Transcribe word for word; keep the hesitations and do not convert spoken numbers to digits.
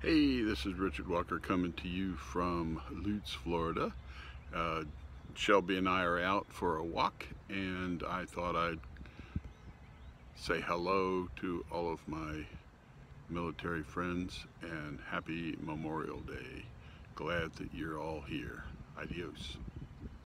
Hey, this is Richard Walker coming to you from Lutz, Florida. Uh, Shelby and I are out for a walk, and I thought I'd say hello to all of my military friends and happy Memorial Day. Glad that you're all here. Adios.